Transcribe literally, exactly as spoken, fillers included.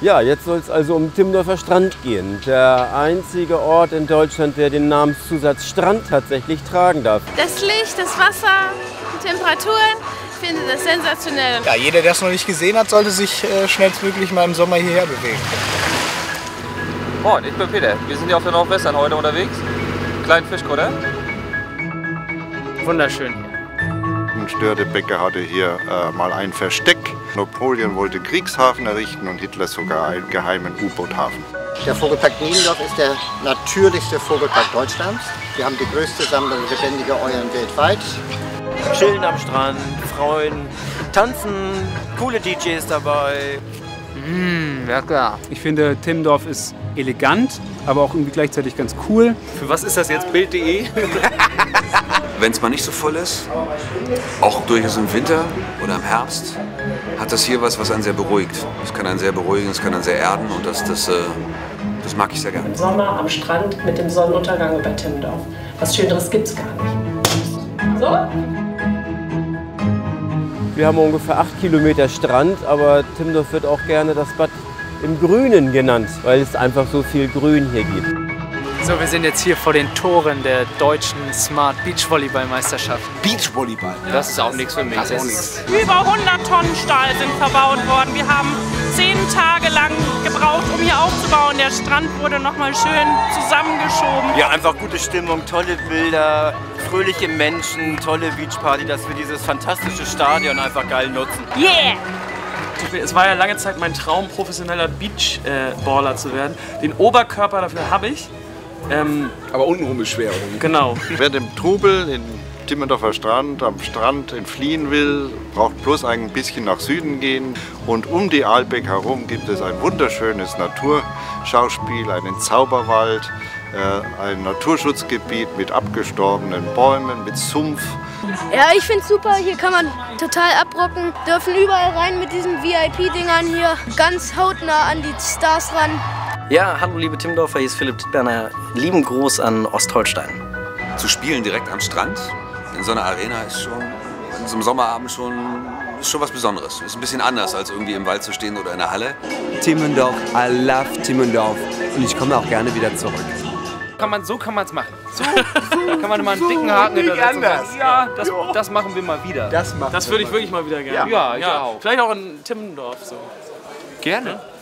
Ja, jetzt soll es also um Timmendorfer Strand gehen. Der einzige Ort in Deutschland, der den Namenszusatz Strand tatsächlich tragen darf. Das Licht, das Wasser, die Temperaturen, ich finde das sensationell. Ja, jeder, der es noch nicht gesehen hat, sollte sich äh, schnellstmöglich mal im Sommer hierher bewegen. Moin, ich bin Peter. Wir sind ja auf der Nordwestern heute unterwegs. Kleinen Fischkutter. Wunderschön. Ein Störtebeker hatte hier äh, mal ein Versteck. Napoleon wollte Kriegshafen errichten und Hitler sogar einen geheimen U-Boot-Hafen. Der Vogelpark Niendorf ist der natürlichste Vogelpark Deutschlands. Wir haben die größte Sammlung lebendiger Eulen weltweit. Chillen am Strand, freuen, tanzen, coole D Js dabei. Mmh, ja klar. Ich finde, Timmendorf ist elegant, aber auch irgendwie gleichzeitig ganz cool. Für was ist das jetzt? Bild punkt de? Wenn es mal nicht so voll ist, auch durchaus im Winter oder im Herbst, hat das hier was, was einen sehr beruhigt. Es kann einen sehr beruhigen, es kann einen sehr erden und das, das, das mag ich sehr gerne. Im Sommer am Strand mit dem Sonnenuntergang über Timmendorf. Was Schöneres gibt's gar nicht. So? Wir haben ungefähr acht Kilometer Strand, aber Timmendorf wird auch gerne das Bad im Grünen genannt, weil es einfach so viel Grün hier gibt. So, wir sind jetzt hier vor den Toren der deutschen Smart Beachvolleyball-Meisterschaft. Beachvolleyball? Das ist auch nichts für mich. Das ist auch nichts. Über hundert Tonnen Stahl sind verbaut worden. Wir haben zehn Tage lang gebraucht, um hier aufzubauen. Der Strand wurde nochmal schön zusammengeschoben. Ja, einfach gute Stimmung, tolle Bilder, fröhliche Menschen, tolle Beachparty, dass wir dieses fantastische Stadion einfach geil nutzen. Yeah! Es war ja lange Zeit mein Traum, professioneller Beachballer zu werden. Den Oberkörper dafür habe ich. Ähm, Aber untenrum ist schwer, oder? Genau. Wer dem Trubel in Timmendorfer Strand am Strand entfliehen will, braucht bloß ein bisschen nach Süden gehen. Und um die Aalbeck herum gibt es ein wunderschönes Naturschauspiel, einen Zauberwald, äh, ein Naturschutzgebiet mit abgestorbenen Bäumen, mit Sumpf. Ja, ich finde es super, hier kann man total abrocken, dürfen überall rein mit diesen V I P-Dingern hier, ganz hautnah an die Stars ran. Ja, hallo liebe Timmendorfer, hier ist Philipp Dittberner. Lieben Gruß an Ostholstein. Zu spielen direkt am Strand, in so einer Arena, ist schon, in so einem Sommerabend schon, ist schon was Besonderes. Ist ein bisschen anders, als irgendwie im Wald zu stehen oder in der Halle. Timmendorf, I love Timmendorf und ich komme auch gerne wieder zurück. Kann man, so kann man es machen. So, da kann man mal einen dicken Haken hintersetzen. Ja, das, das machen wir mal wieder. Das, Das würde ich wirklich mal wieder gerne. Ja, ja, ja. auch. Vielleicht auch in Timmendorf so. Gerne.